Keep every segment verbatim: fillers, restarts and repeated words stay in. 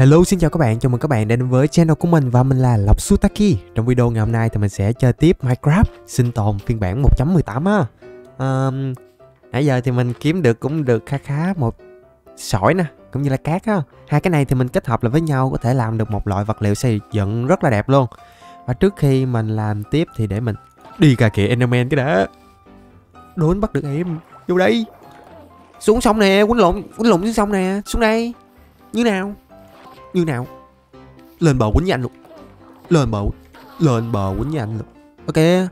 Hello, xin chào các bạn, chào mừng các bạn đến với channel của mình và mình là Lộc Sutaki. Trong video ngày hôm nay thì mình sẽ chơi tiếp Minecraft sinh tồn phiên bản một chấm mười tám á. um, Nãy giờ thì mình kiếm được cũng được khá khá một sỏi nè, cũng như là cát á. Hai cái này thì mình kết hợp lại với nhau có thể làm được một loại vật liệu xây dựng rất là đẹp luôn. Và trước khi mình làm tiếp thì để mình đi cà kịa Enderman cái đã. Đốn bắt được em, vô đây. Xuống sông nè, quýnh lộn, quýnh lộn xuống sông nè, xuống đây. Như nào? Như nào? Lên bờ quýnh với anh luôn. Lên bờ Lên bờ quýnh với anh luôn. Ok.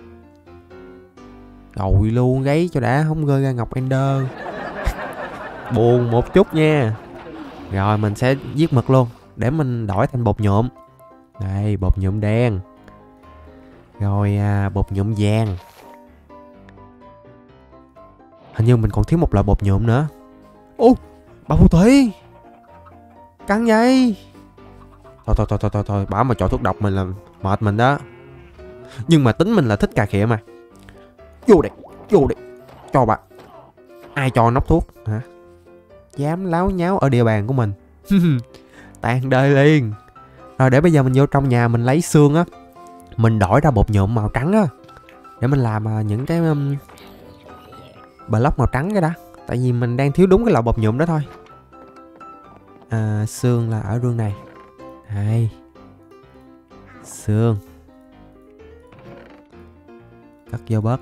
Rồi luôn, gáy cho đã, không rơi ra ngọc ender. Buồn một chút nha. Rồi mình sẽ giết mực luôn, để mình đổi thành bột nhuộm. Đây, bột nhuộm đen. Rồi à, bột nhuộm vàng. Hình như mình còn thiếu một loại bột nhuộm nữa. Ô, bà phù thủy căng vậy. Thôi thôi thôi thôi thôi, thôi. Bảo mà chọn thuốc độc mình là mệt mình đó. Nhưng mà tính mình là thích cà khịa mà. Vô đây, vô đây. Cho bà. Ai cho nóc thuốc hả? Dám láo nháo ở địa bàn của mình. Tàn đời liền. Rồi để bây giờ mình vô trong nhà mình lấy xương á, mình đổi ra bột nhuộm màu trắng á, để mình làm những cái um, block màu trắng cái đó. Tại vì mình đang thiếu đúng cái loại bột nhuộm đó thôi. À, xương là ở rương này. Đây. Xương. Cất vô bớt.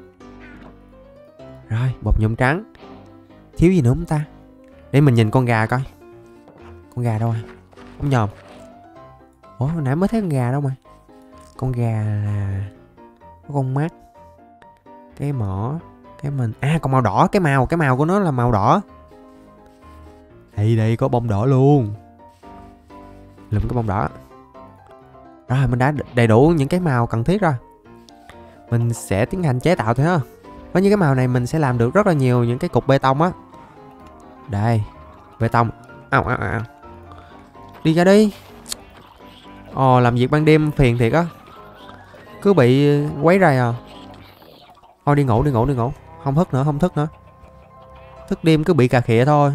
Rồi, bột nhuộm trắng. Thiếu gì nữa không ta? Để mình nhìn con gà coi. Con gà đâu rồi? Không nhòm. Ủa, hồi nãy mới thấy con gà đâu mà. Con gà là có con mắt, cái mỏ, cái mình. À, còn màu đỏ. Cái màu, cái màu của nó là màu đỏ. Đây đây, có bông đỏ luôn. Lượm cái bông đỏ. Rồi mình đã đầy đủ những cái màu cần thiết rồi. Mình sẽ tiến hành chế tạo thôi ha. Với những cái màu này mình sẽ làm được rất là nhiều những cái cục bê tông á. Đây, bê tông. Ao ao ao. Đi ra đi. Ồ, làm việc ban đêm phiền thiệt á. Cứ bị quấy rầy à. Thôi đi ngủ đi ngủ đi ngủ. Không thức nữa, không thức nữa. Thức đêm cứ bị cà khịa thôi.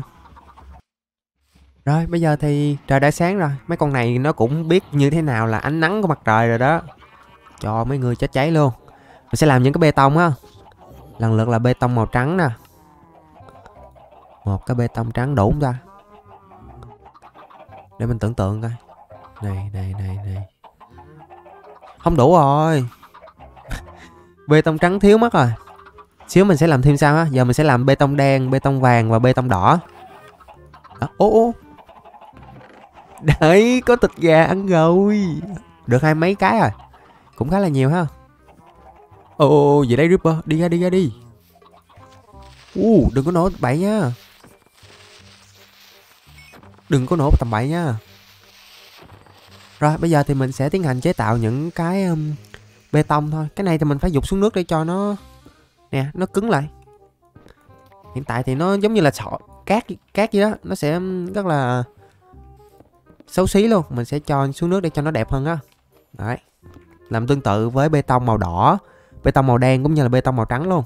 Rồi bây giờ thì trời đã sáng rồi. Mấy con này nó cũng biết như thế nào là ánh nắng của mặt trời rồi đó. Cho mấy người chết cháy luôn. Mình sẽ làm những cái bê tông á. Lần lượt là bê tông màu trắng nè. Một cái bê tông trắng đủ không ta? Để mình tưởng tượng coi. Này này này này. Không đủ rồi. Bê tông trắng thiếu mất rồi. Xíu mình sẽ làm thêm sao á. Giờ mình sẽ làm bê tông đen, bê tông vàng và bê tông đỏ. À, ô ô. Đấy, có thịt gà ăn rồi. Được hai mấy cái rồi. Cũng khá là nhiều ha. Ồ, về đây Ripper. Đi ra đi ra đi. uh, Đừng có nổ bậy nha. Đừng có nổ tầm bậy nha. Rồi bây giờ thì mình sẽ tiến hành chế tạo những cái um, bê tông thôi. Cái này thì mình phải dục xuống nước để cho nó nè, nó cứng lại. Hiện tại thì nó giống như là sọ cát cát gì đó, nó sẽ rất là xấu xí luôn. Mình sẽ cho xuống nước để cho nó đẹp hơn á. Đấy. Làm tương tự với bê tông màu đỏ, bê tông màu đen cũng như là bê tông màu trắng luôn.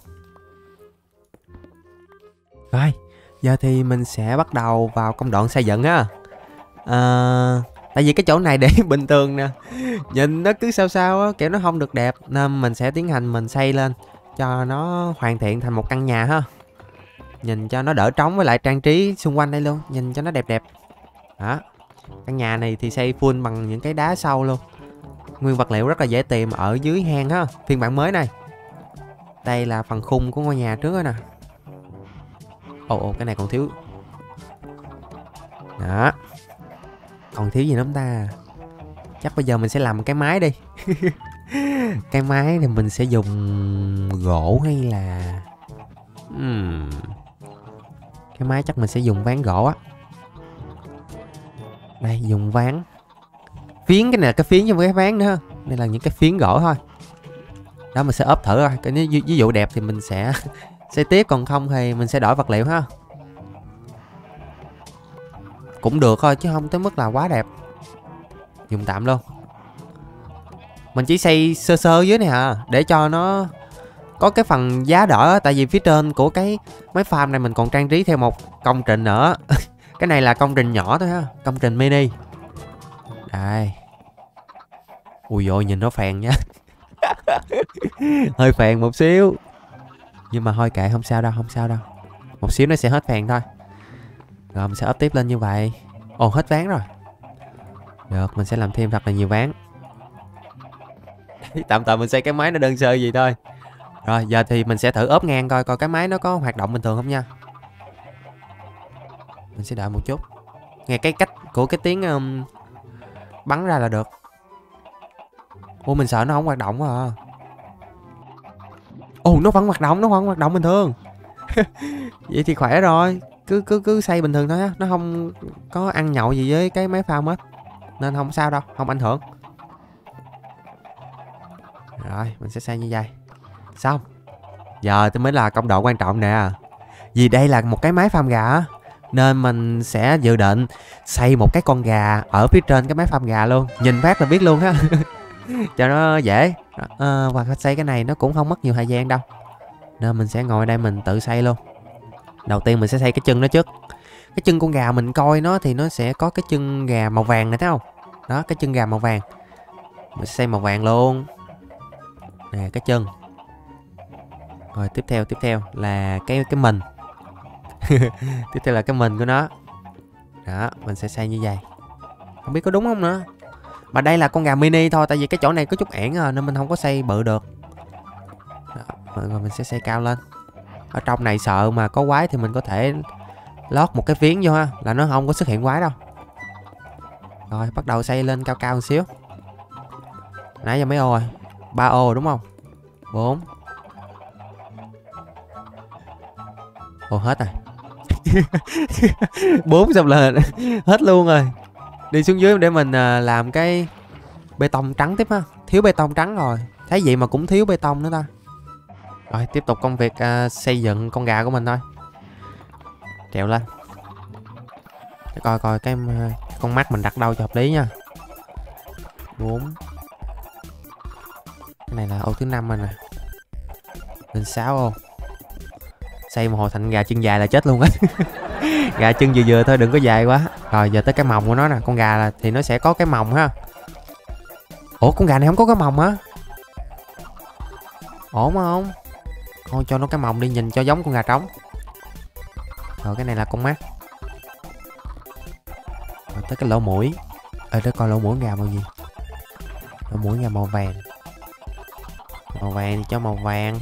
Rồi, giờ thì mình sẽ bắt đầu vào công đoạn xây dựng á. À, tại vì cái chỗ này để bình thường nè, nhìn nó cứ sao sao á, kiểu nó không được đẹp, nên mình sẽ tiến hành mình xây lên cho nó hoàn thiện thành một căn nhà ha. Nhìn cho nó đỡ trống, với lại trang trí xung quanh đây luôn, nhìn cho nó đẹp đẹp. Đó. Căn nhà này thì xây full bằng những cái đá sâu luôn. Nguyên vật liệu rất là dễ tìm ở dưới hang ha, phiên bản mới này. Đây là phần khung của ngôi nhà trước rồi nè. Ồ, ồ, cái này còn thiếu. Đó. Còn thiếu gì nữa không ta? Chắc bây giờ mình sẽ làm cái máy đi. Cái máy thì mình sẽ dùng gỗ hay là uhm. Cái máy chắc mình sẽ dùng ván gỗ á. Đây, dùng ván. Phiến, cái này là cái phiến chứ không phải cái ván nữa. Đây là những cái phiến gỗ thôi. Đó, mình sẽ ốp thử rồi. Cái ví, ví dụ đẹp thì mình sẽ xây tiếp, còn không thì mình sẽ đổi vật liệu ha. Cũng được thôi chứ không tới mức là quá đẹp. Dùng tạm luôn. Mình chỉ xây sơ sơ dưới này à, để cho nó có cái phần giá đỡ. Tại vì phía trên của cái máy farm này mình còn trang trí thêm một công trình nữa. Cái này là công trình nhỏ thôi ha, công trình mini. Đây. Ui dồi, nhìn nó phèn nha. Hơi phèn một xíu. Nhưng mà thôi kệ, không sao đâu, không sao đâu. Một xíu nó sẽ hết phèn thôi. Rồi mình sẽ up tiếp lên như vậy. Ồ, hết ván rồi. Được, mình sẽ làm thêm thật là nhiều ván. Tạm thời mình xây cái máy nó đơn sơ gì thôi. Rồi giờ thì mình sẽ thử ốp ngang coi coi cái máy nó có hoạt động bình thường không nha. Mình sẽ đợi một chút. Nghe cái cách của cái tiếng um, bắn ra là được. Ủa mình sợ nó không hoạt động quá à. Ồ nó vẫn hoạt động, nó vẫn hoạt động bình thường. Vậy thì khỏe rồi. Cứ cứ cứ xây bình thường thôi á. Nó không có ăn nhậu gì với cái máy farm hết. Nên không sao đâu, không ảnh hưởng. Rồi mình sẽ xây như vậy. Xong. Giờ thì mới là công đoạn quan trọng nè. Vì đây là một cái máy farm gà á, nên mình sẽ dự định xây một cái con gà ở phía trên cái máy farm gà luôn. Nhìn phát là biết luôn ha. Cho nó dễ. à, Và xây cái này nó cũng không mất nhiều thời gian đâu, nên mình sẽ ngồi đây mình tự xây luôn. Đầu tiên mình sẽ xây cái chân nó trước. Cái chân con gà mình coi nó thì nó sẽ có cái chân gà màu vàng này thấy không. Đó, cái chân gà màu vàng. Mình sẽ xây màu vàng luôn. Nè cái chân. Rồi tiếp theo tiếp theo là cái cái mình. Tiếp theo là cái mình của nó. Đó, mình sẽ xây như vậy. Không biết có đúng không nữa. Mà đây là con gà mini thôi, tại vì cái chỗ này có chút ẻn à, nên mình không có xây bự được. Đó, rồi mình sẽ xây cao lên. Ở trong này sợ mà có quái thì mình có thể lót một cái phiến vô ha, là nó không có xuất hiện quái đâu. Rồi bắt đầu xây lên cao cao một xíu. Nãy giờ mấy ô rồi? ba ô đúng không? bốn. Ồ hết rồi. bốn xong là hết luôn rồi. Đi xuống dưới để mình làm cái bê tông trắng tiếp ha. Thiếu bê tông trắng rồi. Thấy vậy mà cũng thiếu bê tông nữa ta. Rồi tiếp tục công việc uh, xây dựng con gà của mình thôi. Trèo lên. Để coi coi cái uh, con mắt mình đặt đâu cho hợp lý nha. bốn. Cái này là ô thứ năm rồi nè. Lên sáu ô. Xây một hồi thành gà chân dài là chết luôn á. Gà chân vừa vừa thôi, đừng có dài quá. Rồi giờ tới cái mồng của nó nè. Con gà là thì nó sẽ có cái mồng ha. Ủa con gà này không có cái mồng hả? Ổn không? Thôi cho nó cái mồng đi, nhìn cho giống con gà trống. Rồi cái này là con mắt. Rồi tới cái lỗ mũi. Ở đây coi lỗ mũi gà màu gì. Lỗ mũi gà màu vàng. Màu vàng thì cho màu vàng.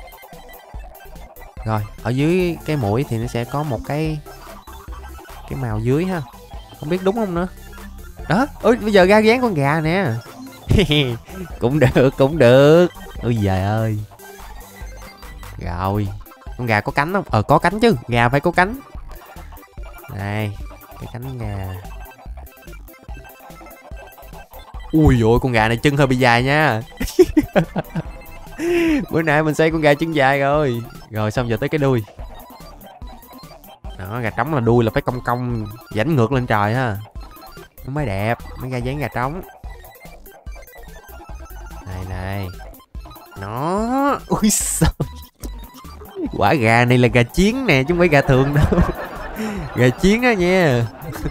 Rồi ở dưới cái mũi thì nó sẽ có một cái cái màu dưới ha. Không biết đúng không nữa. Đó, ôi bây giờ ra dáng con gà nè. Cũng được, cũng được. Ôi giời ơi. Rồi, con gà có cánh không? Ờ có cánh chứ, gà phải có cánh. Đây, cái cánh gà. Ui dồi, con gà này chân hơi bị dài nha. Bữa nay mình xây con gà chân dài rồi. Rồi xong giờ tới cái đuôi. Đó, gà trống là đuôi là phải cong cong dãnh ngược lên trời ha. Nó mới đẹp, mới ra dáng gà trống. Này này. Nó. Ui sao. Quả gà này là gà chiến nè, chứ không phải gà thường đâu. Gà chiến á nha.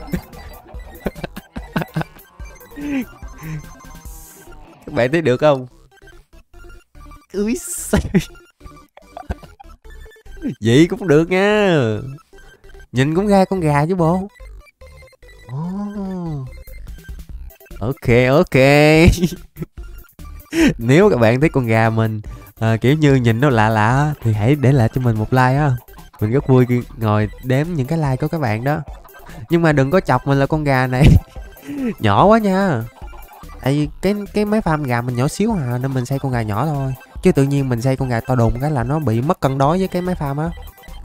Các bạn thấy được không? Úi sao. Vậy cũng được nha. Nhìn cũng ra con gà chứ bộ. Oh. Ok ok. Nếu các bạn thấy con gà mình à, kiểu như nhìn nó lạ lạ thì hãy để lại cho mình một like á. Mình rất vui khi ngồi đếm những cái like của các bạn đó. Nhưng mà đừng có chọc mình là con gà này nhỏ quá nha. Tại vì cái cái máy farm gà mình nhỏ xíu à, nên mình xây con gà nhỏ thôi. Chứ tự nhiên mình xây con gà to đùng cái là nó bị mất cân đối với cái máy farm á.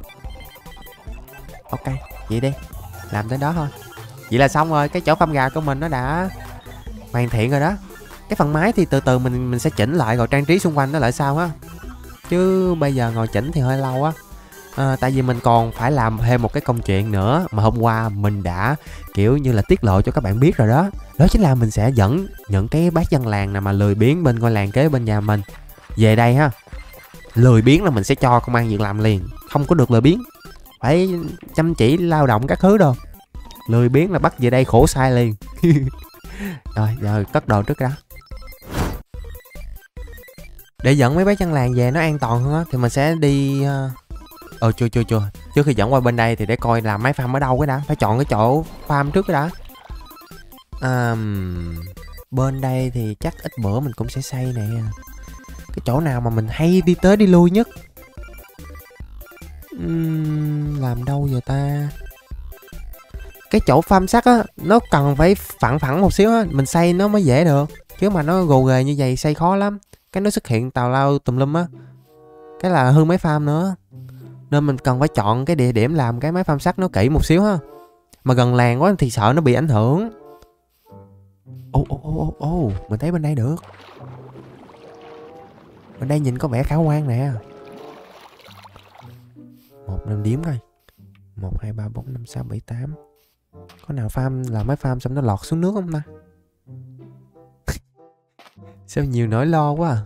Ok, vậy đi. Làm tới đó thôi. Vậy là xong rồi, cái chỗ farm gà của mình nó đã hoàn thiện rồi đó. Cái phần máy thì từ từ mình mình sẽ chỉnh lại rồi trang trí xung quanh nó lại sao á. Chứ bây giờ ngồi chỉnh thì hơi lâu á. À, tại vì mình còn phải làm thêm một cái công chuyện nữa mà hôm qua mình đã kiểu như là tiết lộ cho các bạn biết rồi đó. Đó chính là mình sẽ dẫn những cái bác dân làng nào mà lười biếng bên ngôi làng kế bên nhà mình về đây ha. Lười biếng là mình sẽ cho công ăn việc làm liền, không có được lười biếng, phải chăm chỉ lao động các thứ đâu. Lười biếng là bắt về đây khổ sai liền. Rồi giờ cất đồ trước đó. Để dẫn mấy bé dân làng về nó an toàn hơn á thì mình sẽ đi ờ ờ, chưa chưa chưa trước khi dẫn qua bên đây thì để coi làm máy farm ở đâu cái đã, phải chọn cái chỗ farm trước cái đã. À, bên đây thì chắc ít bữa mình cũng sẽ xây nè. Cái chỗ nào mà mình hay đi tới đi lui nhất? Uhm, làm đâu giờ ta? Cái chỗ farm sắt á nó cần phải phẳng phẳng một xíu á, mình xây nó mới dễ được, chứ mà nó gồ ghề như vậy xây khó lắm. Cái nó xuất hiện tào lao tùm lum á, cái là hư máy farm nữa. Nên mình cần phải chọn cái địa điểm làm cái máy farm sắt nó kỹ một xíu ha. Mà gần làng quá thì sợ nó bị ảnh hưởng. Ô ô ô ô ô, mình thấy bên đây được. Bên đây nhìn có vẻ khả quan nè. Một năm điểm coi. Một, hai, ba, bốn, năm, sáu, bảy, tám. Có nào farm làm máy farm xong nó lọt xuống nước không ta? Sao nhiều nỗi lo quá à.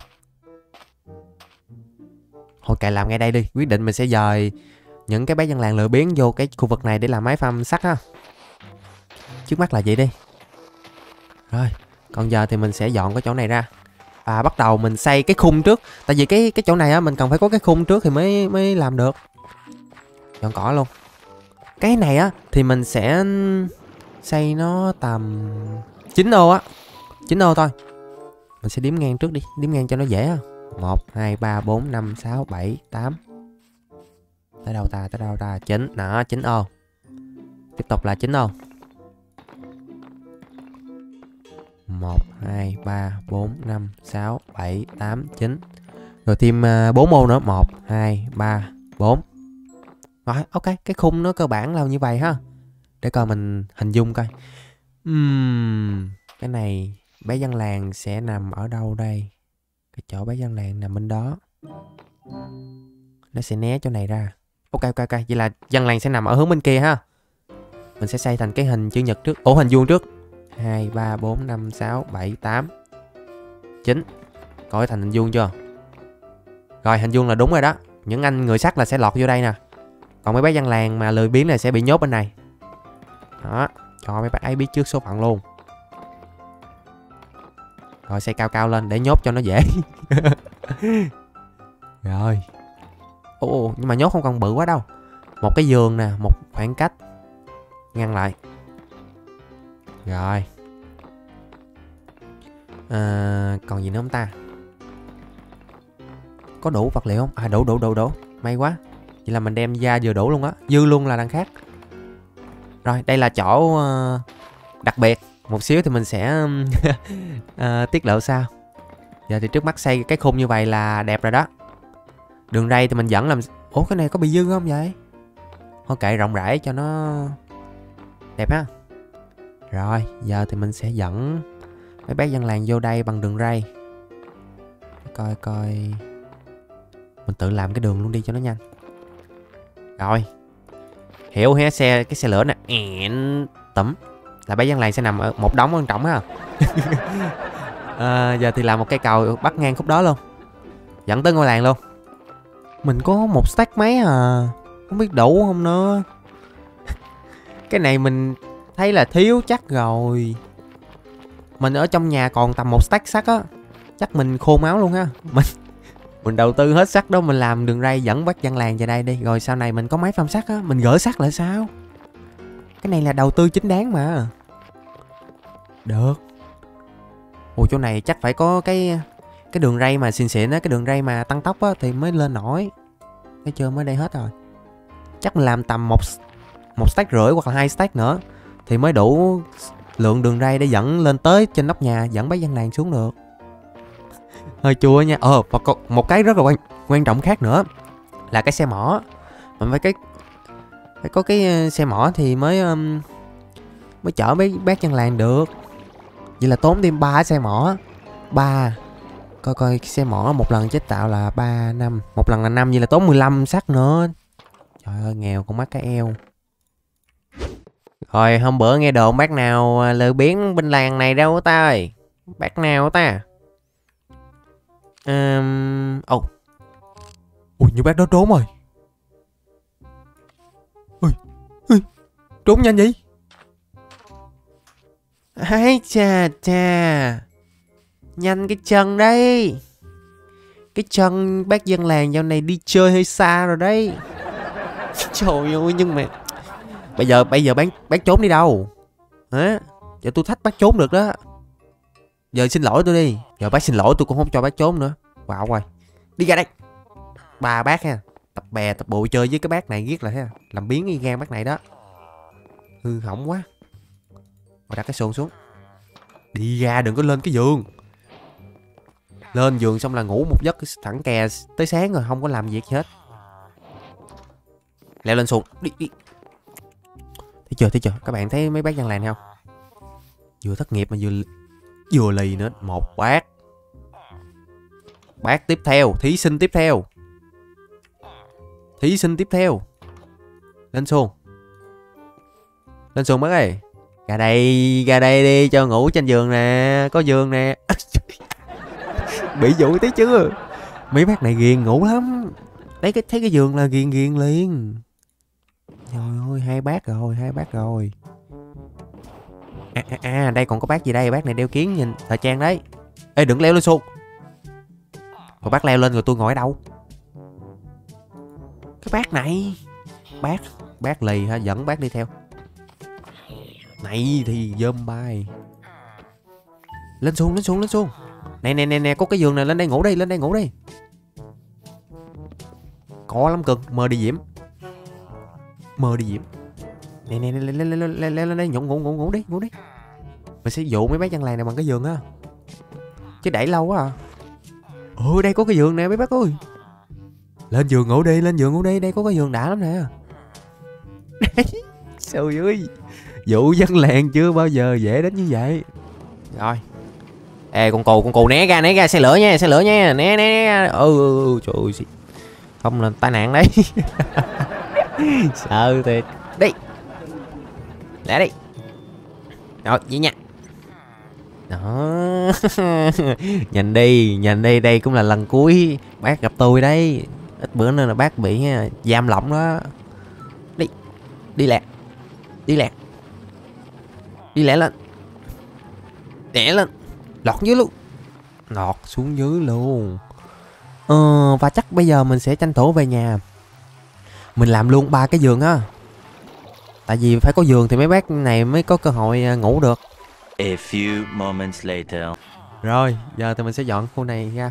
Thôi kệ làm ngay đây đi. Quyết định mình sẽ dời những cái bé dân làng lười biếng vô cái khu vực này để làm máy farm sắt ha. Trước mắt là vậy đi. Rồi, còn giờ thì mình sẽ dọn cái chỗ này ra. Và bắt đầu mình xây cái khung trước. Tại vì cái cái chỗ này á mình cần phải có cái khung trước thì mới mới làm được. Dọn cỏ luôn. Cái này á thì mình sẽ xây nó tầm chín ô á. chín ô thôi. Mình sẽ đếm ngang trước đi, đếm ngang cho nó dễ á. một, hai, ba, bốn, năm, sáu, bảy, tám. Tới đâu ta, tới đâu ta, chín, đó, chín ô. Tiếp tục là chín ô. một, hai, ba, bốn, năm, sáu, bảy, tám, chín. Rồi thêm uh, bốn ô nữa, một, hai, ba, bốn. Rồi, ok, cái khung nó cơ bản là như vậy ha. Để coi mình hình dung coi. uhm, Cái này bé dân làng sẽ nằm ở đâu đây? Cái chỗ bé dân làng nằm bên đó. Nó sẽ né chỗ này ra. Ok ok ok, vậy là dân làng sẽ nằm ở hướng bên kia ha. Mình sẽ xây thành cái hình chữ nhật trước. Ủa hình vuông trước. Hai, ba, bốn, năm, sáu, bảy, tám, chín. Coi thành hình vuông chưa? Rồi hình vuông là đúng rồi đó. Những anh người sắt là sẽ lọt vô đây nè. Còn mấy bé dân làng mà lười biếng này sẽ bị nhốt bên này. Đó, cho mấy bác ấy biết trước số phận luôn. Rồi xây cao cao lên để nhốt cho nó dễ. Rồi. Ồ, nhưng mà nhốt không cần bự quá đâu. Một cái giường nè, một khoảng cách ngăn lại. Rồi. À, còn gì nữa không ta? Có đủ vật liệu không? À đủ đủ đủ đủ. May quá. Vậy là mình đem ra vừa đủ luôn á. Dư luôn là đằng khác. Rồi đây là chỗ uh, đặc biệt. Một xíu thì mình sẽ uh, tiết lộ sao. Giờ thì trước mắt xây cái khung như vậy là đẹp rồi đó. Đường ray thì mình dẫn làm. Ủa cái này có bị dư không vậy? Thôi kệ rộng rãi cho nó đẹp ha. Rồi giờ thì mình sẽ dẫn mấy bé dân làng vô đây bằng đường ray. Coi coi. Mình tự làm cái đường luôn đi cho nó nhanh. Rồi. Hiểu hả, xe cái xe lửa nè. Ẹn tẩm. Là bé dân làng sẽ nằm ở một đống quan trọng ha. À, giờ thì làm một cây cầu bắt ngang khúc đó luôn. Dẫn tới ngôi làng luôn. Mình có một stack mấy à. Không biết đủ không nữa. Cái này mình thấy là thiếu chắc rồi. Mình ở trong nhà còn tầm một stack sắt á. Chắc mình khô máu luôn ha. Mình Mình đầu tư hết sắt đó. Mình làm đường ray dẫn bắt dân làng về đây đi. Rồi sau này mình có máy farm sắt á, mình gỡ sắt lại sao. Cái này là đầu tư chính đáng mà. Được. Ồ chỗ này chắc phải có cái Cái đường ray mà xịn xịn á. Cái đường ray mà tăng tốc á thì mới lên nổi. Thấy chưa, mới đây hết rồi. Chắc mình làm tầm một Một stack rưỡi hoặc là hai stack nữa thì mới đủ lượng đường ray để dẫn lên tới trên nóc nhà, dẫn bác dân làng xuống được. Hơi chua nha. Ờ và còn một cái rất là quan, quan trọng khác nữa là cái xe mỏ. Mình phải cái phải có cái xe mỏ thì mới um, mới chở mấy bác dân làng được. Vậy là tốn thêm ba xe mỏ. Ba. Coi coi cái xe mỏ một lần chế tạo là ba năm, một lần là năm, vậy là tốn mười lăm sắt nữa. Trời ơi nghèo con mắt cái eo. Rồi hôm bữa nghe đồn bác nào lười biếng bên làng này đâu ta ơi. Bác nào ta? Um... Ồ. Ui như bác đó trốn rồi. Ui. Ui. Trốn nhanh vậy. Ai chà chà, nhanh cái chân đấy. Cái chân bác dân làng dạo này đi chơi hơi xa rồi đấy. Trời ơi, nhưng mà bây giờ bây giờ bán bác trốn đi đâu hả? Giờ tôi thách bác trốn được đó. Giờ xin lỗi tôi đi. Giờ bác xin lỗi tôi cũng không cho bác trốn nữa. Wow rồi, đi ra đây. Ba bác ha, tập bè tập bộ chơi với cái bác này ghét là ha, làm biến y gan bác này đó. Hư hỏng quá. Rồi đặt cái xôn xuống. Đi ra, đừng có lên cái giường. Lên giường xong là ngủ một giấc thẳng kè tới sáng rồi, không có làm việc gì hết. Leo lên xuồng. Đi đi. Thấy chưa, thấy chưa? Các bạn thấy mấy bác dân làng không? Vừa thất nghiệp mà vừa vừa lì nữa. Một bác. Bác tiếp theo, thí sinh tiếp theo. Thí sinh tiếp theo. Lên xuồng. Lên xuồng bác ơi. Ra đây, ra đây đi cho ngủ trên giường nè, có giường nè. Bị dụ tí chưa? Mấy bác này ghiền ngủ lắm. Đấy, cái thấy cái giường là ghiền ghiền liền. Trời ơi, hai bác rồi, hai bác rồi. À, à, à, đây còn có bác gì đây? Bác này đeo kiến nhìn thời trang đấy. Ê, đừng leo lên xuồng. Rồi bác leo lên rồi tôi ngồi ở đâu? Cái bác này. Bác, bác lì hả? Dẫn bác đi theo. Này thì dơm bay. Lên xuồng, lên xuồng, lên xuồng. Nè nè nè nè, có cái giường này, lên đây ngủ đi, lên đây ngủ đi. Có lắm cực, mơ đi Diễm. Mơ đi Diễm. Nè nè nè, lên lên lên lên lên đây, ngủ ngủ ngủ ngủ đi, ngủ đi. Mình sẽ dụ mấy bác dân làng này bằng cái giường á. Chứ đẩy lâu quá à. Ừ, đây có cái giường nè mấy bác ơi. Lên giường ngủ đi, lên giường ngủ đi, đây có cái giường đã lắm nè. Trời ơi, dụ dân làng chưa bao giờ dễ đến như vậy. Rồi. Ê con cù, con cù né ra, né ra, xe lửa nha, xe lửa nha, né né né. Ừ, ừ, ừ trời ơi. Không là tai nạn đấy. Sợ thiệt. Đi. Lẹ đi. Rồi, vậy nha. Đó. Nhìn đi, nhìn đi, đây cũng là lần cuối bác gặp tôi đấy. Ít bữa nữa là bác bị giam lỏng đó. Đi. Đi lẹ. Đi lẹ. Đi lẹ lên. Lẹ lên. Lọt dưới luôn. Lọt xuống dưới luôn. Ờ, và chắc bây giờ mình sẽ tranh thủ về nhà. Mình làm luôn ba cái giường á. Tại vì phải có giường thì mấy bác này mới có cơ hội ngủ được. A few moments later. Rồi, giờ thì mình sẽ dọn khu này ra.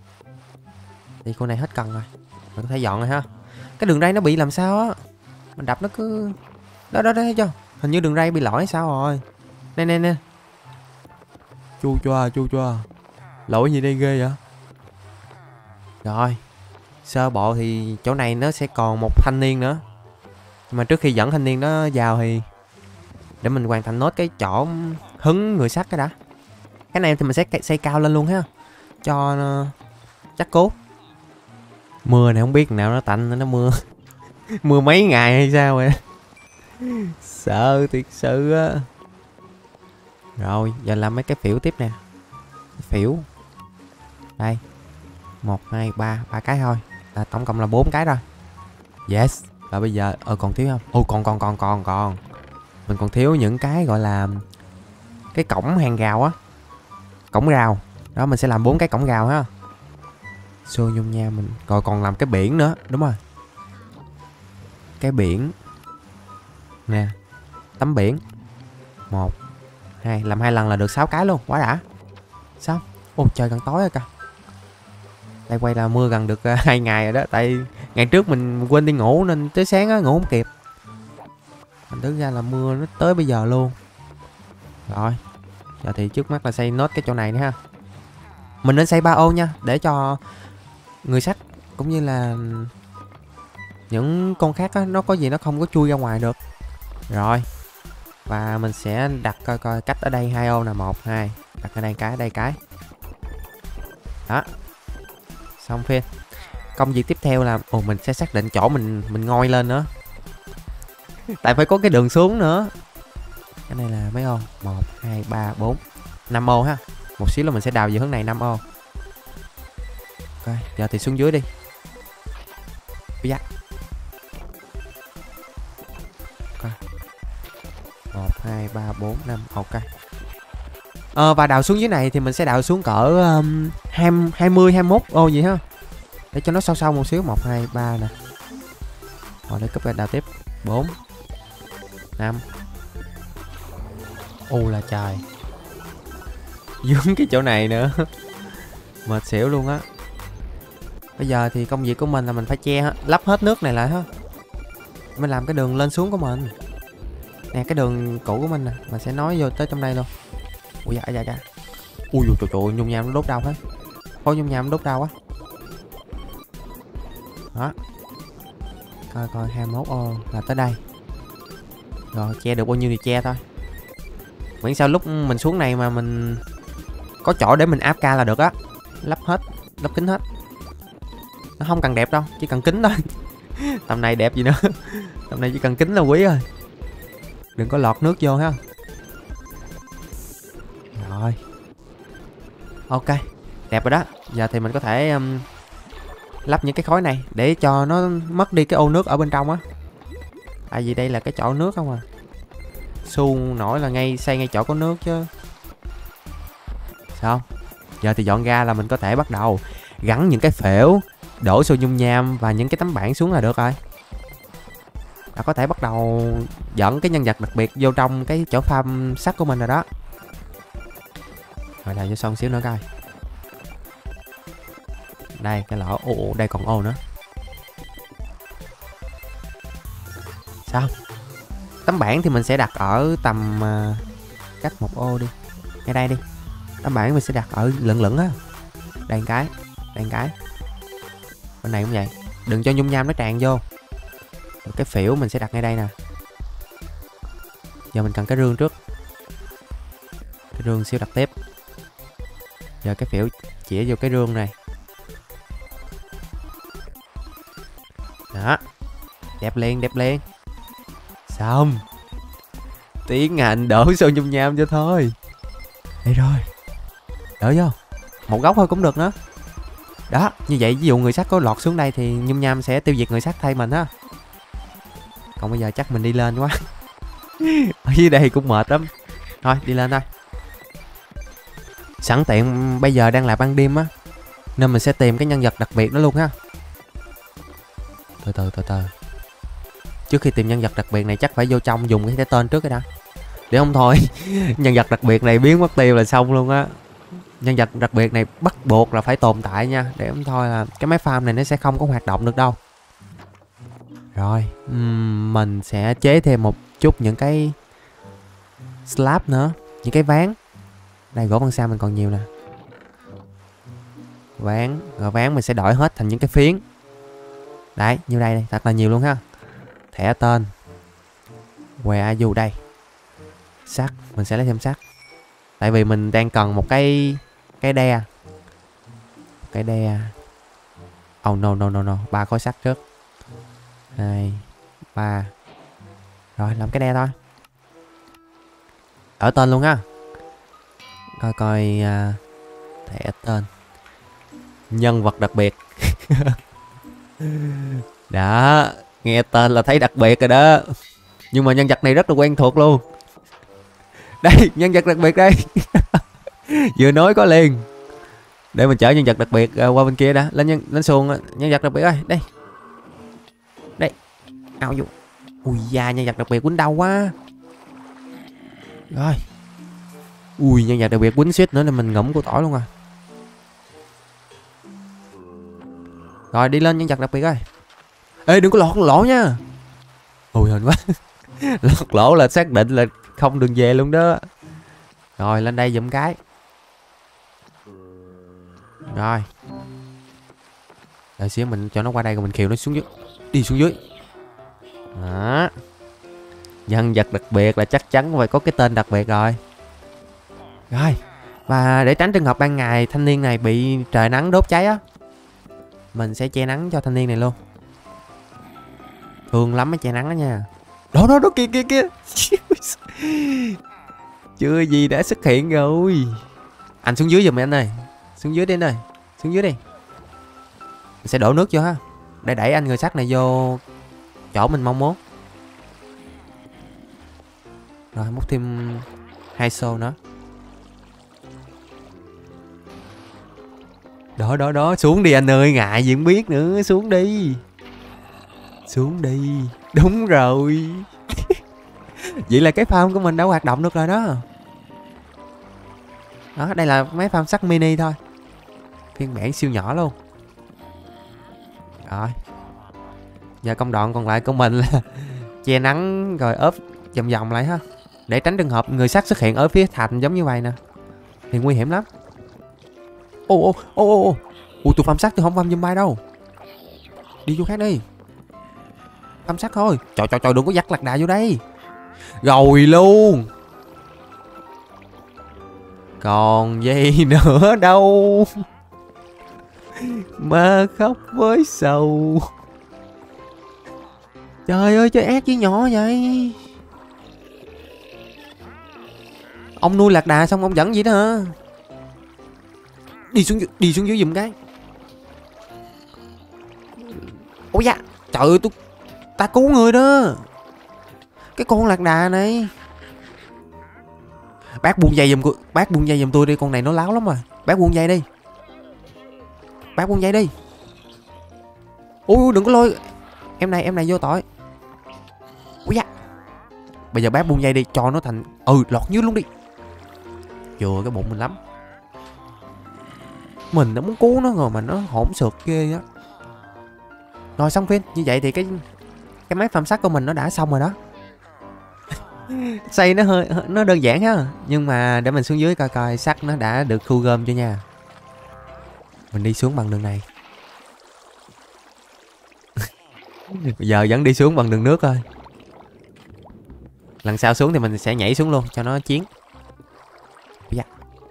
Đi khu này hết cần rồi. Mình có thể dọn rồi ha. Cái đường ray nó bị làm sao á. Mình đập nó cứ... Đó, đó, đó, thấy chưa? Hình như đường ray bị lỗi sao rồi. Nè, nè, nè. Chu choa, chu choa. Lỗi gì đây ghê vậy? Rồi. Sơ bộ thì chỗ này nó sẽ còn một thanh niên nữa. Nhưng mà trước khi dẫn thanh niên đó vào thì để mình hoàn thành nốt cái chỗ hứng người sắt cái đã. Cái này thì mình sẽ xây cao lên luôn ha. Cho nó chắc cốt. Mưa này không biết nào nó tạnh nó mưa. Mưa mấy ngày hay sao vậy? Sợ thiệt sự á. Rồi giờ làm mấy cái phễu tiếp nè. Phễu. Đây. Một, hai, ba, ba cái thôi. Là tổng cộng là bốn cái rồi. Yes. Và bây giờ ờ còn thiếu không? Ồ còn còn còn còn còn. Mình còn thiếu những cái gọi là cái cổng hàng rào á. Cổng rào. Đó mình sẽ làm bốn cái cổng rào ha. Xô nhung nha mình. Rồi còn làm cái biển nữa, đúng rồi. Cái biển. Nè. Tấm biển. Một, hai, làm hai lần là được sáu cái luôn, quá đã. Sao? Ồ trời gần tối rồi kìa. Đây quay là mưa gần được uh, hai ngày rồi đó. Tại ngày trước mình quên đi ngủ nên tới sáng á ngủ không kịp. Thành thứ ra là mưa nó tới bây giờ luôn. Rồi. Giờ thì trước mắt là xây nốt cái chỗ này nữa ha. Mình nên xây ba ô nha. Để cho người sắt cũng như là những con khác á, nó có gì nó không có chui ra ngoài được. Rồi. Và mình sẽ đặt coi coi cách ở đây hai ô nè. Một, hai. Đặt ở đây cái, ở đây cái. Đó. Xong phim. Công việc tiếp theo là ồ mình sẽ xác định chỗ mình mình ngoi lên nữa. Tại phải có cái đường xuống nữa. Cái này là mấy ô? Một, hai, ba, bốn, năm ô ha. Một xíu là mình sẽ đào về hướng này năm ô. Ok, giờ thì xuống dưới đi. Dạ. Ok. Một, hai, ba, bốn, năm, ok. Ờ, và đào xuống dưới này thì mình sẽ đào xuống cỡ um, hai mươi hai mươi hai mươi mốt ô vậy ha, để cho nó sâu sâu một xíu. Một hai ba nè, rồi để cấp đào tiếp. Bốn năm. Ô là trời, dướng cái chỗ này nữa. Mệt xỉu luôn á. Bây giờ thì công việc của mình là mình phải che lắp hết nước này lại ha, mình làm cái đường lên xuống của mình nè. Cái đường cũ của mình nè, mình sẽ nói vô tới trong đây luôn. Ui dạ dạ dạ. Ui trời trời, nhung nham nó đốt đau hết. Thôi nhung nham nó đốt đau quá. Đó, coi coi hai mươi mốt ô là tới đây. Rồi che được bao nhiêu thì che thôi, miễn sao lúc mình xuống này mà mình có chỗ để mình áp ca là được á. Lắp hết, lắp kính hết. Nó không cần đẹp đâu, chỉ cần kính thôi. Tầm này đẹp gì nữa. Tầm này chỉ cần kính là quý rồi, đừng có lọt nước vô ha. Rồi ok, đẹp rồi đó. Giờ thì mình có thể um, lắp những cái khối này để cho nó mất đi cái ô nước ở bên trong á. Tại vì đây là cái chỗ nước không à, xu nổi là ngay xây ngay chỗ có nước chứ. Sao? Giờ thì dọn ra là mình có thể bắt đầu gắn những cái phễu, đổ xô nhung nham và những cái tấm bảng xuống là được rồi. Là có thể bắt đầu dẫn cái nhân vật đặc biệt vô trong cái chỗ farm sắt của mình rồi đó. Rồi đào cho xong xíu nữa coi. Đây cái lỗ, ồ đây còn ô nữa. Sao? Tấm bảng thì mình sẽ đặt ở tầm uh, cách một ô đi, ngay đây đi. Tấm bảng mình sẽ đặt ở lửng lửng á. Đây một cái, đây một cái. Bên này cũng vậy, đừng cho nhung nham nó tràn vô. Rồi cái phễu mình sẽ đặt ngay đây nè. Giờ mình cần cái rương trước. Cái rương xíu đặt tiếp. Giờ cái phễu chĩa vô cái rương này. Đó, đẹp liền, đẹp liền. Xong. Tiến hành đổ xô nhung nham cho thôi. Đây rồi, đổ vô một góc thôi cũng được nữa. Đó, như vậy ví dụ người sắt có lọt xuống đây thì nhung nham sẽ tiêu diệt người sắt thay mình á. Còn bây giờ chắc mình đi lên quá. Ở dưới đây cũng mệt lắm. Thôi đi lên thôi. Sẵn tiện bây giờ đang là ban đêm á, nên mình sẽ tìm cái nhân vật đặc biệt đó luôn ha. Từ từ từ từ. Trước khi tìm nhân vật đặc biệt này chắc phải vô trong dùng cái tên trước cái đã. Để không thôi nhân vật đặc biệt này biến mất tiêu là xong luôn á. Nhân vật đặc biệt này bắt buộc là phải tồn tại nha, để không thôi là cái máy farm này nó sẽ không có hoạt động được đâu. Rồi uhm, mình sẽ chế thêm một chút những cái slab nữa, những cái ván. Đây gỗ băng sa mình còn nhiều nè. Ván, rồi ván mình sẽ đổi hết thành những cái phiến. Đấy, như đây đây, thật là nhiều luôn ha. Thẻ tên. Where are you đây? Sắt, mình sẽ lấy thêm sắt. Tại vì mình đang cần một cái cái đe. Cái đe. Oh no no no no, ba khối sắt trước. Hai, ba. Rồi làm cái đe thôi. Ở tên luôn ha. Coi coi uh, thẻ tên. Nhân vật đặc biệt. Đó, nghe tên là thấy đặc biệt rồi đó. Nhưng mà nhân vật này rất là quen thuộc luôn. Đây, nhân vật đặc biệt đây. Vừa nói có liền. Để mình chở nhân vật đặc biệt uh, qua bên kia đã. Lên nhân lên xuồng nhân vật đặc biệt ơi, đây. Đây. Ao vô. Ui da, nhân vật đặc biệt quýnh đau quá. Rồi. Ui, nhân vật đặc biệt quýnh suýt nữa là mình ngủm củ tỏi luôn à. Rồi đi lên nhân vật đặc biệt ơi. Ê đừng có lọt lỗ nha. Ui hên quá. Lọt lỗ là xác định là không đường về luôn đó. Rồi lên đây giùm cái. Rồi. Đợi xíu mình cho nó qua đây rồi mình khiêu nó xuống dưới. Đi xuống dưới. Đó. Nhân vật đặc biệt là chắc chắn phải có cái tên đặc biệt rồi. Rồi. Và để tránh trường hợp ban ngày thanh niên này bị trời nắng đốt cháy á, mình sẽ che nắng cho thanh niên này luôn. Thương lắm mới che nắng đó nha. Đó đó đó kia kia kia. Chưa gì đã xuất hiện rồi. Anh xuống dưới giùm anh ơi. Xuống dưới đi anh ơi. Xuống dưới đi. Mình sẽ đổ nước vô ha, để đẩy anh người sắt này vô chỗ mình mong muốn. Rồi múc thêm hai xô nữa. Đó đó đó, xuống đi anh ơi, ngại gì không biết nữa, xuống đi. Xuống đi. Đúng rồi. Vậy là cái farm của mình đã hoạt động được rồi đó. Đó, đây là mấy farm sắt mini thôi. Phiên bản siêu nhỏ luôn. Rồi. Giờ công đoạn còn lại của mình là che nắng rồi ốp vòng vòng lại ha. Để tránh trường hợp người sắt xuất hiện ở phía thành giống như vậy nè. Thì nguy hiểm lắm. Ô ô ô ô ô. Ui tôi farm sắt tôi không farm zombie đâu. Đi vô khác đi. Farm sắt thôi. Trời trời trời đừng có dắt lạc đà vô đây. Rồi luôn. Còn gì nữa đâu mà khóc với sầu. Trời ơi chơi ác với nhỏ vậy. Ông nuôi lạc đà xong ông dẫn vậy đó hả? Đi xuống đi xuống dưới giùm cái. Ôi da. Trời ơi tôi ta cứu người đó. Cái con lạc đà này. Bác buông dây giùm bác buông dây giùm tôi đi, con này nó láo lắm rồi. Bác buông dây đi. Bác buông dây đi. Ui đừng có lôi em này, em này vô tội. Ui da. Bây giờ bác buông dây đi cho nó thành ừ lọt dưới luôn đi. Chừa cái bụng mình lắm. Mình đã muốn cứu nó rồi mà nó hỗn xược ghê á. Rồi xong phim, như vậy thì cái cái máy farm sắt của mình nó đã xong rồi đó. Xây nó hơi nó đơn giản ha, nhưng mà để mình xuống dưới coi coi sắt nó đã được thu gom chưa nha. Mình đi xuống bằng đường này. Bây giờ vẫn đi xuống bằng đường nước thôi. Lần sau xuống thì mình sẽ nhảy xuống luôn cho nó chiến. Dạ.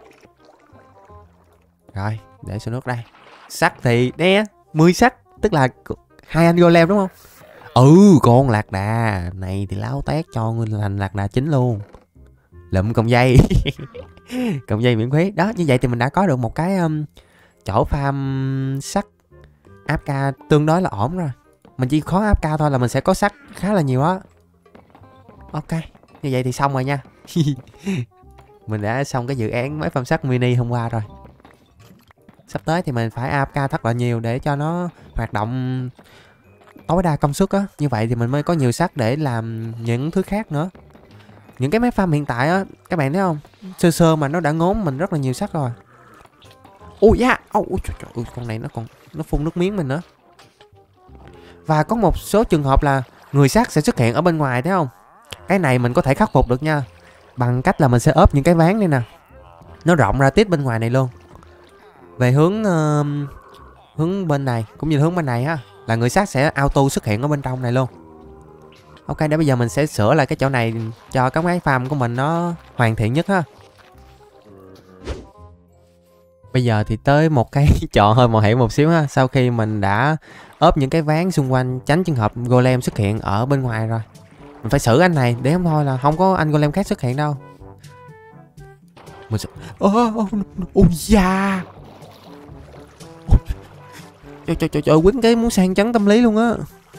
Rồi, để xuống nước đây. Sắt thì nè, mười sắt, tức là hai anh golem đúng không? Ừ, con lạc đà này thì láo tét cho ngươi thành lạc đà chính luôn. Lụm cọng dây. Cọng dây miễn phí. Đó, như vậy thì mình đã có được một cái um, chỗ farm sắt áp ca tương đối là ổn rồi. Mình chỉ khó áp ca thôi là mình sẽ có sắt khá là nhiều á. Ok, như vậy thì xong rồi nha. Mình đã xong cái dự án máy farm sắt mini hôm qua rồi. Sắp tới thì mình phải a ép ca thật là nhiều để cho nó hoạt động tối đa công suất á. Như vậy thì mình mới có nhiều sắt để làm những thứ khác nữa. Những cái máy farm hiện tại á, các bạn thấy không? Sơ sơ mà nó đã ngốn mình rất là nhiều sắt rồi. Ui da, ôi trời trời, con này nó còn nó phun nước miếng mình nữa. Và có một số trường hợp là người sắt sẽ xuất hiện ở bên ngoài thấy không? Cái này mình có thể khắc phục được nha. Bằng cách là mình sẽ ốp những cái ván này nè. Nó rộng ra tít bên ngoài này luôn. Về hướng uh, hướng bên này cũng như hướng bên này ha, là người sắt sẽ auto xuất hiện ở bên trong này luôn. Ok, để bây giờ mình sẽ sửa lại cái chỗ này cho cái máy farm của mình nó hoàn thiện nhất ha. Bây giờ thì tới một cái trò hơi mạo hiểm một xíu ha. Sau khi mình đã ốp những cái ván xung quanh tránh trường hợp golem xuất hiện ở bên ngoài rồi, mình phải xử anh này để không thôi là không có anh golem khác xuất hiện đâu. Mình sẽ... Ôi da. Trời trời trời trời, quýnh cái muốn sang chấn tâm lý luôn á.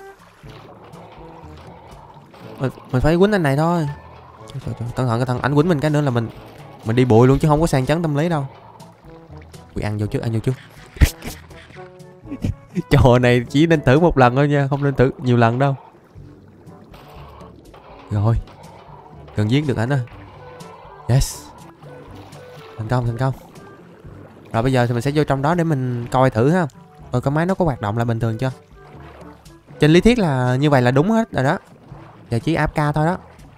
Mình, mình phải quýnh anh này thôi. Trời trời trời, cẩn thận cái thằng anh quýnh mình cái nữa là mình mình đi bụi luôn chứ không có sang chấn tâm lý đâu. Ui, ăn vô trước, ăn vô trước. Trò này chỉ nên thử một lần thôi nha, không nên thử nhiều lần đâu. Rồi, gần giết được anh á. Yes, thành công, thành công. Rồi bây giờ thì mình sẽ vô trong đó để mình coi thử ha. Rồi cái máy nó có hoạt động lại bình thường chưa? Trên lý thuyết là như vậy là đúng hết rồi đó. Giờ chỉ áp ca thôi đó.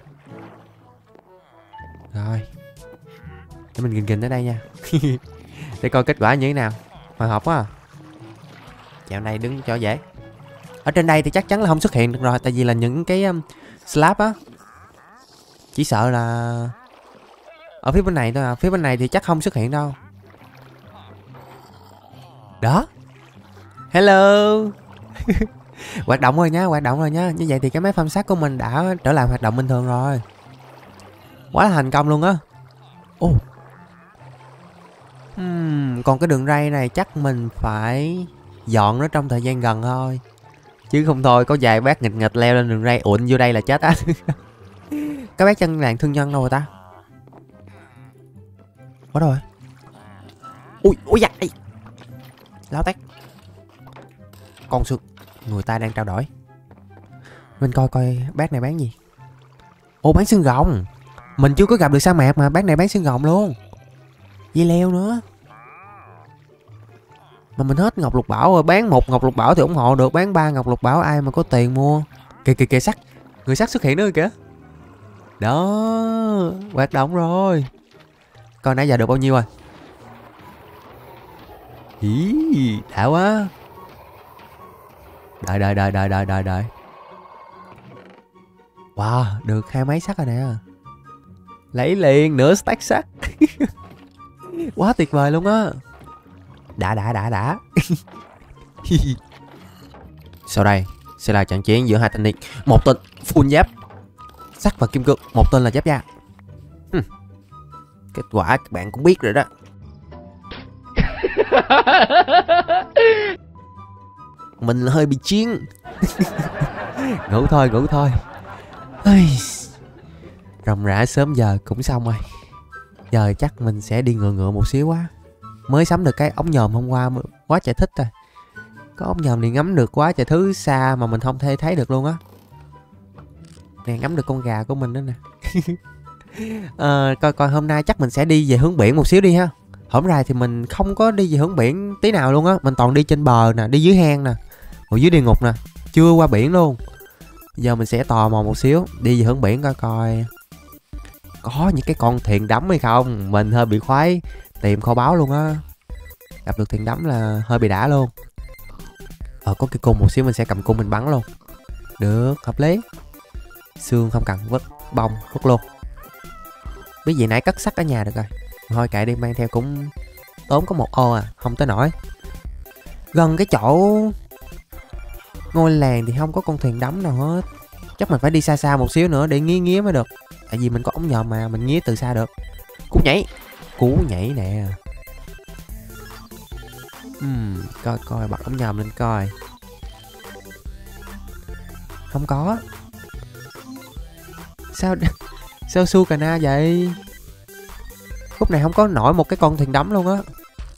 Rồi, để mình gìn gìn ở đây nha. Để coi kết quả như thế nào. Hồi hộp quá à. Dạo này đứng cho dễ. Ở trên đây thì chắc chắn là không xuất hiện được rồi. Tại vì là những cái um, slab á, chỉ sợ là ở phía bên này thôi à. Phía bên này thì chắc không xuất hiện đâu. Đó. Hello. Hoạt động rồi nha, hoạt động rồi nha. Như vậy thì cái máy farm sắt của mình đã trở lại hoạt động bình thường rồi. Quá là thành công luôn á. Ồ. Oh. Hmm, còn cái đường ray này chắc mình phải dọn nó trong thời gian gần thôi. Chứ không thôi có vài bác nghịch nghịch leo lên đường ray ụn vô đây là chết á. Các bác chân làng thương nhân đâu rồi ta? Có rồi. Ui, ui da. Láo tét. Con xương. Người ta đang trao đổi. Mình coi coi bác này bán gì. Ồ, bán xương rồng. Mình chưa có gặp được sa mạc mà bác này bán xương rồng luôn. Dây leo nữa. Mà mình hết ngọc lục bảo rồi. Bán một ngọc lục bảo thì ủng hộ được. Bán ba ngọc lục bảo ai mà có tiền mua. Kìa kìa kìa sắt. Người sắt xuất hiện nữa kìa. Đó. Hoạt động rồi. Coi nãy giờ được bao nhiêu rồi. Ý, đã quá. Đợi đợi đợi đợi đợi đợi đợi. Wow, được hai mấy sắt rồi nè. Lấy liền nửa stack sắt. Quá tuyệt vời luôn á. Đã đã đã đã. Sau đây sẽ là trận chiến giữa hai thanh niên. Một tên full giáp sắt và kim cương, một tên là giáp da. Hm. Kết quả các bạn cũng biết rồi đó. Mình hơi bị chiến. Ngủ thôi ngủ thôi. Ây, ròng rã sớm giờ cũng xong rồi. Giờ chắc mình sẽ đi ngựa ngựa một xíu quá. Mới sắm được cái ống nhòm hôm qua quá trời thích rồi. Có ống nhòm thì ngắm được quá trời thứ xa mà mình không thể thấy được luôn á. Nè, ngắm được con gà của mình đó nè. à, coi coi hôm nay chắc mình sẽ đi về hướng biển một xíu đi ha. Hôm nay thì mình không có đi về hướng biển tí nào luôn á. Mình toàn đi trên bờ nè, đi dưới hang nè, ngồi dưới địa ngục nè, chưa qua biển luôn. Giờ mình sẽ tò mò một xíu, đi về hướng biển coi coi có những cái con thuyền đắm hay không. Mình hơi bị khoái tìm kho báu luôn á. Gặp được thuyền đắm là hơi bị đã luôn. Ờ, có cái cung một xíu mình sẽ cầm cung mình bắn luôn. Được, hợp lý. Xương không cần vứt, bông vứt luôn. Biết gì nãy cất sắt ở nhà được rồi. Thôi kệ đi, mang theo cũng tốn có một ô à, không tới nổi. Gần cái chỗ ngôi làng thì không có con thuyền đắm nào hết. Chắc mình phải đi xa xa một xíu nữa để nghía nghía mới được. Tại vì mình có ống nhòm mà, mình nghía từ xa được. Cú nhảy. Cú nhảy nè. Uhm, coi coi bật ống nhòm lên coi. Không có. Sao sao su cà na vậy? Khúc này không có nổi một cái con thuyền đắm luôn á.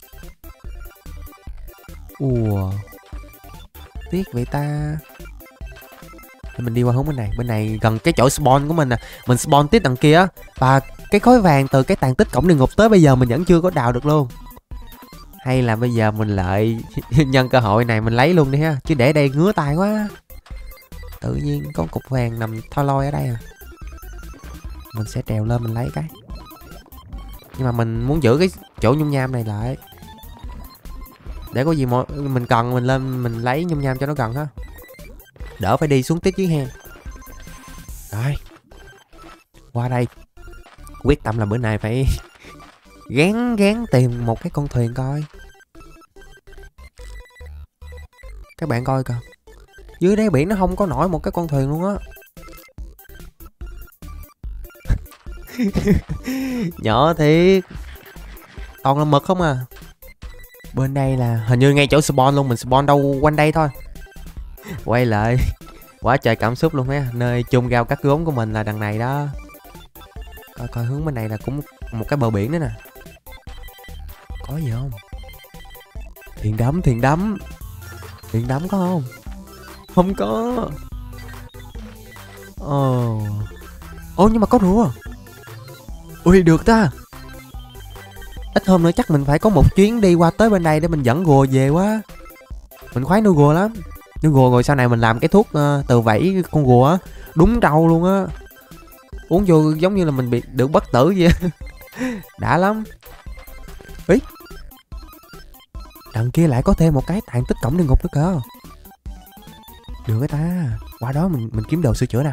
Ủa, tiếc vậy ta. Thì mình đi qua hướng bên này. Bên này gần cái chỗ spawn của mình nè. Mình spawn tiếp đằng kia á. Và cái khối vàng từ cái tàn tích cổng địa ngục tới bây giờ mình vẫn chưa có đào được luôn. Hay là bây giờ mình lại nhân cơ hội này mình lấy luôn đi ha. Chứ để đây ngứa tay quá. Tự nhiên có cục vàng nằm tho loi ở đây à. Mình sẽ trèo lên mình lấy cái. Nhưng mà mình muốn giữ cái chỗ nhung nham này lại. Để có gì mà mình cần mình lên mình lấy nhung nham cho nó gần ha. Đỡ phải đi xuống tiếp dưới hang. Rồi. Qua đây. Quyết tâm là bữa nay phải gán gán tìm một cái con thuyền coi. Các bạn coi coi. Dưới đáy biển nó không có nổi một cái con thuyền luôn á. Nhỏ thiệt. Toàn là mực không à. Bên đây là hình như ngay chỗ spawn luôn. Mình spawn đâu quanh đây thôi. Quay lại. Quá trời cảm xúc luôn á. Nơi chôn rau cắt gốm của mình là đằng này đó. Coi coi hướng bên này là cũng một cái bờ biển nữa nè. Có gì không? Thuyền đắm, thuyền đắm. Thuyền đắm có không? Không có. Ồ. Ồ nhưng mà có rùa. Ui được ta. Ít hôm nữa chắc mình phải có một chuyến đi qua tới bên đây để mình dẫn rùa về quá. Mình khoái nuôi rùa lắm. Nuôi rùa rồi sau này mình làm cái thuốc uh, từ vảy con rùa á. Đúng trâu luôn á. Uống vô giống như là mình bị được bất tử vậy. Đã lắm. Ý. Đằng kia lại có thêm một cái tàn tích cổng địa ngục nữa cơ. Được cái ta. Qua đó mình mình kiếm đồ sửa chữa nè.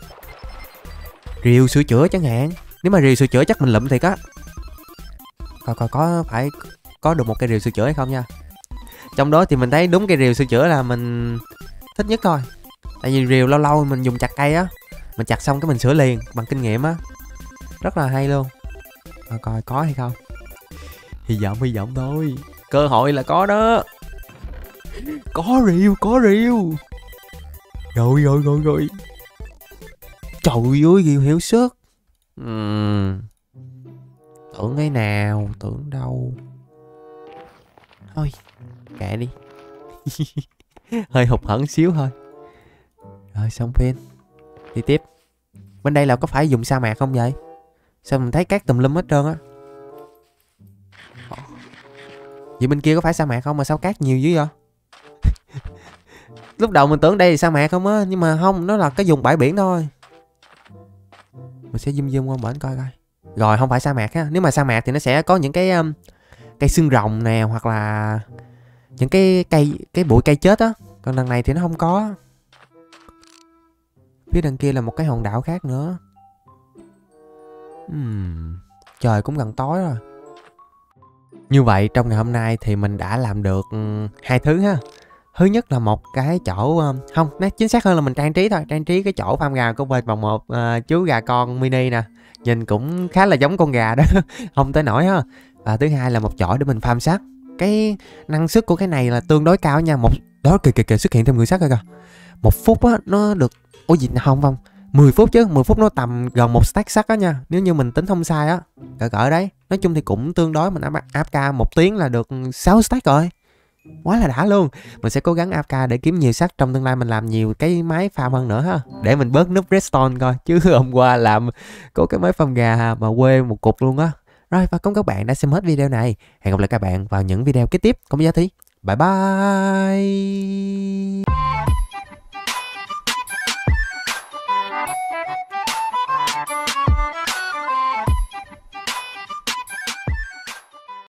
Rìu sửa chữa chẳng hạn. Nếu mà rìu sửa chữa chắc mình lụm thiệt á. Coi coi có phải có được một cây rìu sửa chữa hay không nha. Trong đó thì mình thấy đúng cây rìu sửa chữa là mình thích nhất thôi. Tại vì rìu lâu lâu mình dùng chặt cây á. Mình chặt xong cái mình sửa liền bằng kinh nghiệm á. Rất là hay luôn. Coi coi có hay không. Hy vọng hy vọng thôi. Cơ hội là có đó. Có rìu, có rìu. Rồi rồi rồi rồi. Trời ơi rìu hiệu sức. uhm. Tưởng cái nào, tưởng đâu. Thôi Kệ đi. Hơi hụt hẫng xíu thôi. Rồi xong phim. Đi tiếp. Bên đây là có phải dùng sa mạc không vậy? Sao mình thấy cát tùm lum hết trơn á. Vậy bên kia có phải sa mạc không mà sao cát nhiều dữ vậy? Lúc đầu mình tưởng đây là sa mạc không á, nhưng mà không, nó là cái vùng bãi biển thôi. Mình sẽ zoom zoom qua bển coi coi. Rồi không phải sa mạc á, nếu mà sa mạc thì nó sẽ có những cái um, cây xương rồng nè, hoặc là những cái cây cái bụi cây chết á. Còn đằng này thì nó không có. Phía đằng kia là một cái hòn đảo khác nữa. uhm, Trời cũng gần tối rồi. Như vậy trong ngày hôm nay thì mình đã làm được hai thứ ha. Thứ nhất là một cái chỗ, không, nói chính xác hơn là mình trang trí thôi. Trang trí cái chỗ farm gà của bên vòng một uh, chú gà con mini nè. Nhìn cũng khá là giống con gà đó. Không tới nổi ha. Và thứ hai là một chỗ để mình farm sắt. Cái năng suất của cái này là tương đối cao nha. Một đó kìa kìa kìa xuất hiện thêm người sắt rồi kìa. Một phút á nó được. Ủa gì không không mười phút chứ. Mười phút nó tầm gần một stack sắt á nha. Nếu như mình tính không sai á. Cỡ cỡ đấy. Nói chung thì cũng tương đối. Mình áp, áp ca một tiếng là được sáu stack rồi. Quá là đã luôn. Mình sẽ cố gắng áp ca để kiếm nhiều sắt. Trong tương lai mình làm nhiều cái máy farm hơn nữa ha. Để mình bớt núp redstone coi. Chứ hôm qua làm có cái máy farm gà mà quê một cục luôn á. Rồi, và cảm ơn các bạn đã xem hết video này. Hẹn gặp lại các bạn vào những video kế tiếp. Còn bây giờ thì bye bye.